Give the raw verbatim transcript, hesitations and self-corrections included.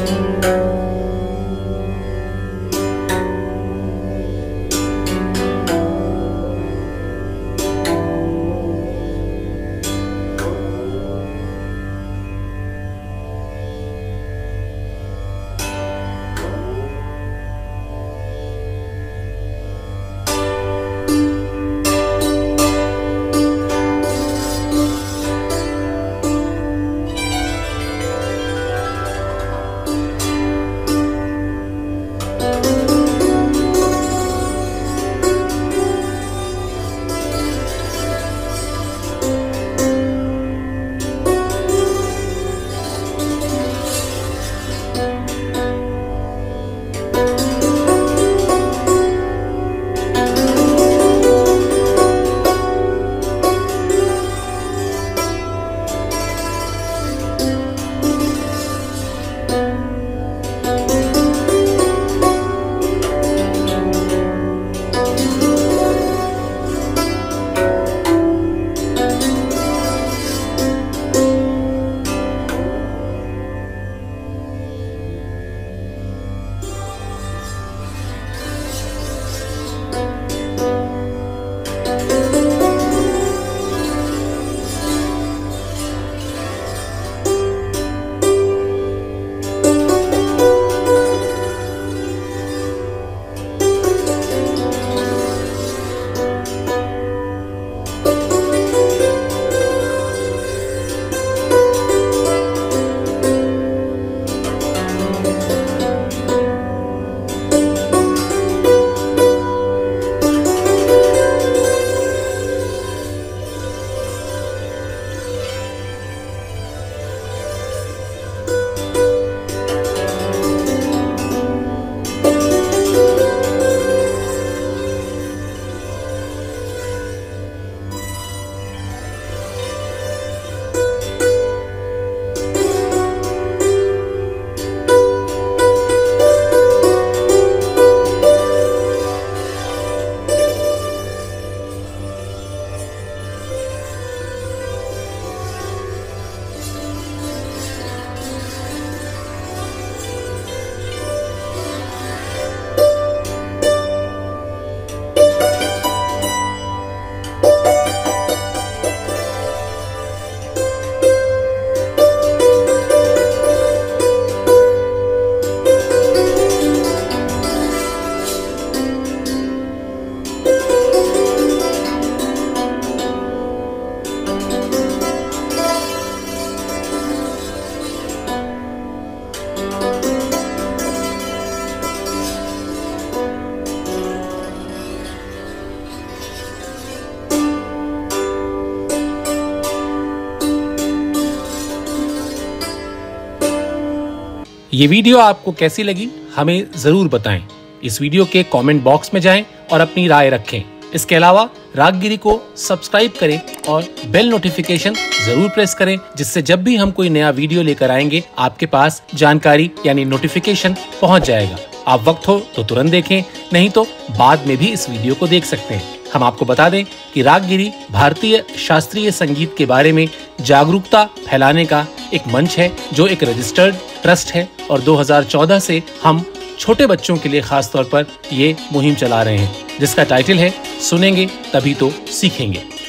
ये वीडियो आपको कैसी लगी हमें जरूर बताएं। इस वीडियो के कमेंट बॉक्स में जाएं और अपनी राय रखें। इसके अलावा रागगिरी को सब्सक्राइब करें और बेल नोटिफिकेशन जरूर प्रेस करें, जिससे जब भी हम कोई नया वीडियो लेकर आएंगे आपके पास जानकारी यानी नोटिफिकेशन पहुंच जाएगा। आप वक्त हो तो तुरंत देखें, नहीं तो बाद में भी इस वीडियो को देख सकते हैं। हम आपको बता दें कि रागगिरी भारतीय शास्त्रीय संगीत के बारे में जागरूकता फैलाने का एक मंच है, जो एक रजिस्टर्ड ट्रस्ट है और दो हज़ार चौदह से हम छोटे बच्चों के लिए खास तौर पर ये मुहिम चला रहे हैं, जिसका टाइटल है सुनेंगे तभी तो सीखेंगे।